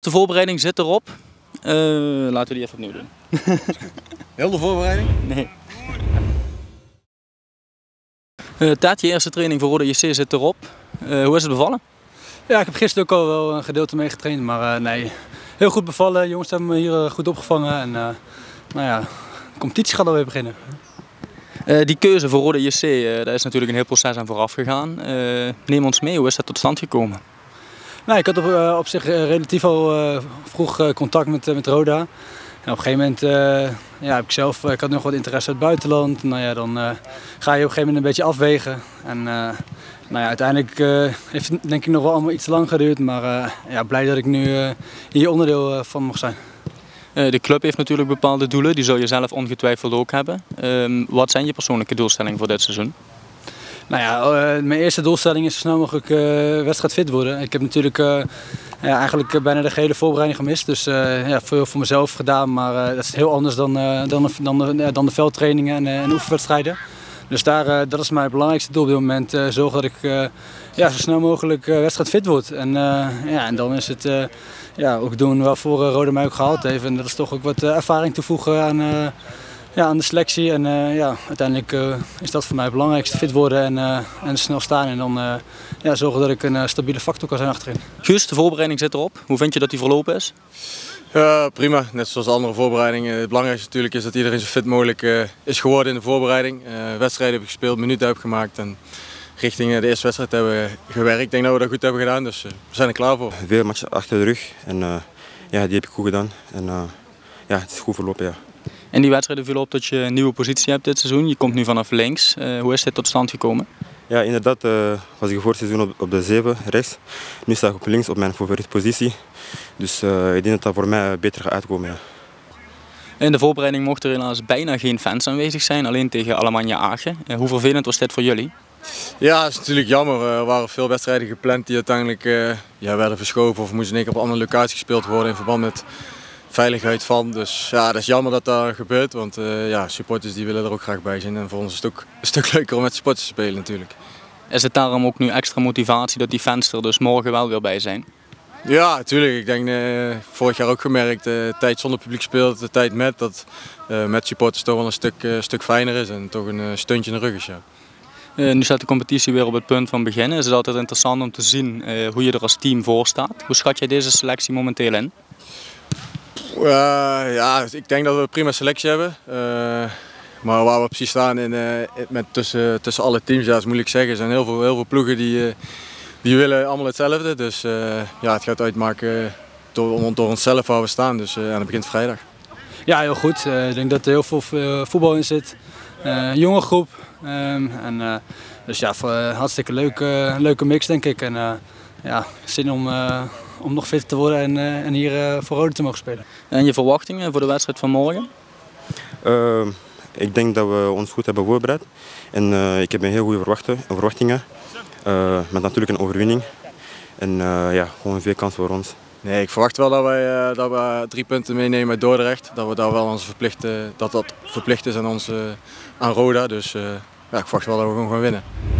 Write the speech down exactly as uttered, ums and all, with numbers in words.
de voorbereiding zit erop. Uh, laten we die even opnieuw doen. Heel de voorbereiding? Nee. Uh, Ted, je eerste training voor Roda J C zit erop. Uh, hoe is het bevallen? Ja, ik heb gisteren ook al wel een gedeelte mee getraind, maar uh, nee, heel goed bevallen. Jongens hebben me hier uh, goed opgevangen en uh, nou ja, de competitie gaat alweer beginnen. Uh, die keuze voor Roda J C, uh, daar is natuurlijk een heel proces aan vooraf gegaan. Uh, neem ons mee, hoe is dat tot stand gekomen? Nou, ik had op, uh, op zich uh, relatief al uh, vroeg uh, contact met, uh, met Roda. En op een gegeven moment uh, ja, heb ik zelf, uh, ik had nog wat interesse uit het buitenland. Nou ja, dan uh, ga je op een gegeven moment een beetje afwegen. En, uh, nou ja, uiteindelijk uh, heeft het denk ik nog wel allemaal iets te lang geduurd. Maar uh, ja, blij dat ik nu uh, hier onderdeel uh, van mag zijn. Uh, de club heeft natuurlijk bepaalde doelen, die zul je zelf ongetwijfeld ook hebben. Uh, wat zijn je persoonlijke doelstellingen voor dit seizoen? Nou ja, uh, mijn eerste doelstelling is zo snel mogelijk uh, wedstrijdfit worden. Ik heb natuurlijk uh, ja, eigenlijk bijna de gehele voorbereiding gemist. Dus uh, ja, veel voor mezelf gedaan, maar uh, dat is heel anders dan, uh, dan, de, dan, de, ja, dan de veldtrainingen en, uh, en oefenwedstrijden. Dus daar, uh, dat is mijn belangrijkste doel op dit moment. Uh, zorgen dat ik uh, ja, zo snel mogelijk uh, wedstrijdfit word. En, uh, ja, en dan is het uh, ja, ook doen waarvoor uh, Roda mij ook gehaald heeft. En dat is toch ook wat uh, ervaring toevoegen aan... Uh, Ja, aan de selectie en uh, ja, uiteindelijk uh, is dat voor mij het belangrijkste, fit worden en, uh, en snel staan en dan uh, ja, zorgen dat ik een uh, stabiele factor kan zijn achterin. Guus, de voorbereiding zit erop. Hoe vind je dat die verlopen is? Ja, prima, net zoals andere voorbereidingen. Het belangrijkste natuurlijk is dat iedereen zo fit mogelijk uh, is geworden in de voorbereiding. Uh, wedstrijden hebben gespeeld, minuten hebben gemaakt en richting uh, de eerste wedstrijd hebben we gewerkt. Ik denk dat we dat goed hebben gedaan, dus uh, we zijn er klaar voor. Veel matchen achter de rug en uh, ja, die heb ik goed gedaan en uh, ja, het is goed verlopen. Ja. En die wedstrijden viel op dat je een nieuwe positie hebt dit seizoen. Je komt nu vanaf links. Uh, hoe is dit tot stand gekomen? Ja, inderdaad uh, was ik voor het seizoen op, op de zeven rechts. Nu sta ik op links op mijn favoriete positie. Dus uh, ik denk dat dat voor mij beter gaat uitkomen. Ja. In de voorbereiding mochten er helaas bijna geen fans aanwezig zijn, alleen tegen Alemannia Aachen. Uh, hoe vervelend was dit voor jullie? Ja, dat is natuurlijk jammer. Er waren veel wedstrijden gepland die uiteindelijk uh, ja, werden verschoven of moesten in één keer op een andere locatie gespeeld worden in verband met veiligheid van. Dus ja, dat is jammer dat dat gebeurt, want uh, ja, supporters die willen er ook graag bij zijn. En voor ons is het ook een stuk leuker om met supporters te spelen natuurlijk. Is het daarom ook nu extra motivatie dat die fans er dus morgen wel weer bij zijn? Ja, natuurlijk. Ik denk uh, vorig jaar ook gemerkt, de uh, tijd zonder publiek speelt, de tijd met, dat uh, met supporters toch wel een stuk, uh, stuk fijner is en toch een uh, steuntje in de rug is. Ja. Uh, nu staat de competitie weer op het punt van beginnen. Is het altijd interessant om te zien uh, hoe je er als team voor staat? Hoe schat jij deze selectie momenteel in? Uh, ja, ik denk dat we een prima selectie hebben. Uh, maar waar we precies staan in, uh, met tussen, tussen alle teams, ja, dat is moeilijk zeggen. Er zijn heel veel, heel veel ploegen die, uh, die willen allemaal hetzelfde. Dus uh, ja, het gaat uitmaken door, door onszelf waar we staan. Dus, uh, en dat begint vrijdag. Ja, heel goed. Uh, ik denk dat er heel veel voetbal in zit. Uh, een jonge groep. Um, en, uh, dus ja, voor, uh, hartstikke leuk, uh, leuke mix denk ik. En, uh, ja, zin om... Uh, om nog fitter te worden en, uh, en hier uh, voor Roda te mogen spelen. En je verwachtingen voor de wedstrijd van morgen? Uh, ik denk dat we ons goed hebben voorbereid. En uh, ik heb een heel goede verwachtingen. Uh, met natuurlijk een overwinning. En uh, ja, gewoon veel kans voor ons. Nee, ik verwacht wel dat, wij, uh, dat we drie punten meenemen uit Dordrecht. Dat we daar wel ons verplicht, uh, dat dat verplicht is aan, ons, uh, aan Roda. Dus uh, ja, ik verwacht wel dat we gewoon gaan winnen.